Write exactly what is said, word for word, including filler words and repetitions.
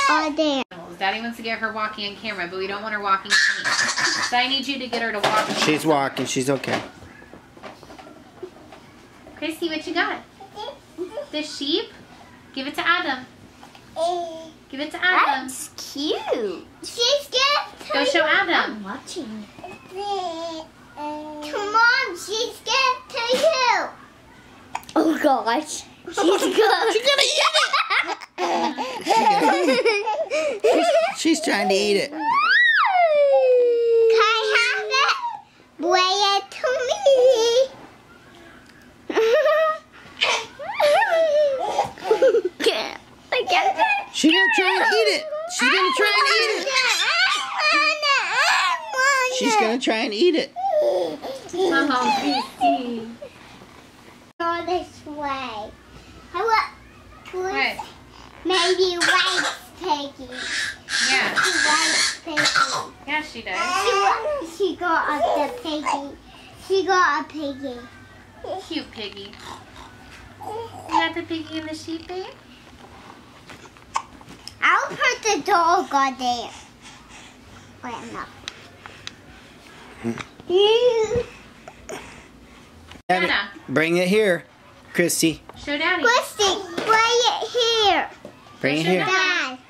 All there. Daddy wants to get her walking on camera, but we don't want her walking to me. So I need you to get her to walk. She's walking. She's okay. Christy, what you got? The sheep? Give it to Adam. Give it to Adam. That's cute. She's good. Go show Adam. I'm watching. Come on, she's good to you. Oh gosh. She's good. She's gonna eat it. she's, she's trying to eat it. Can I have it? Bring it to me. I get it. She's gonna try and eat it. She's gonna try and eat it. She's gonna try and eat it. Oh, Christy. Go this way. I want What? maybe white piggy. Yeah. White piggy. Yeah, she does. She, wa- she got a the piggy. She got a piggy. Cute piggy. You got the piggy and the sheep, babe? I'll put the dog on there. Wait, I'm not. Daddy, bring it here, Christy. Show Daddy. Christy, bring it here. Bring it Show here. Dad. Dad.